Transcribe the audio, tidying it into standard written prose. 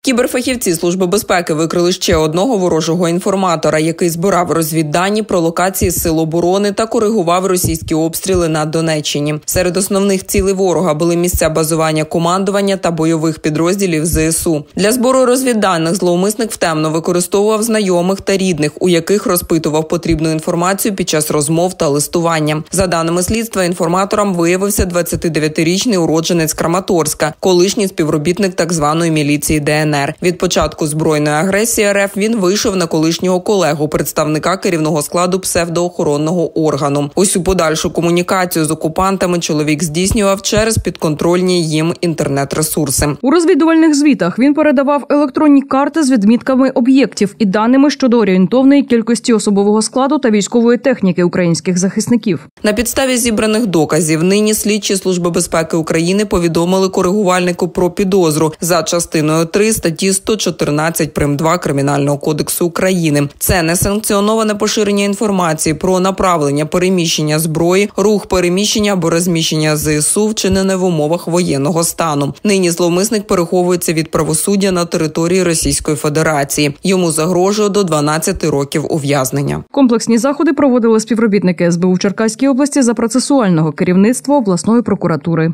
Кіберфахівці Служби безпеки викрили ще одного ворожого інформатора, який збирав розвіддані про локації сил оборони та коригував російські обстріли на Донеччині. Серед основних цілей ворога були місця базування командування та бойових підрозділів ЗСУ. Для збору розвідданих зловмисник втемно використовував знайомих та рідних, у яких розпитував потрібну інформацію під час розмов та листування. За даними слідства, інформатором виявився 29-річний уродженець Краматорська, колишній співробітник так званої міліції ДНР. Від початку збройної агресії РФ він вийшов на колишнього колегу, представника керівного складу псевдоохоронного органу. Усю подальшу комунікацію з окупантами чоловік здійснював через підконтрольні їм інтернет-ресурси. У розвідувальних звітах він передавав електронні карти з відмітками об'єктів і даними щодо орієнтовної кількості особового складу та військової техніки українських захисників. На підставі зібраних доказів нині слідчі Служби безпеки України повідомили коригувальнику про підозру за частиною 3 статті 114 прим.2 Кримінального кодексу України. Це несанкціоноване поширення інформації про направлення, переміщення зброї, рух переміщення або розміщення ЗСУ, вчинене в умовах воєнного стану. Нині зловмисник переховується від правосуддя на території Російської Федерації. Йому загрожує до 12 років ув'язнення. Комплексні заходи проводили співробітники СБУ в Черкаській області за процесуального керівництва обласної прокуратури.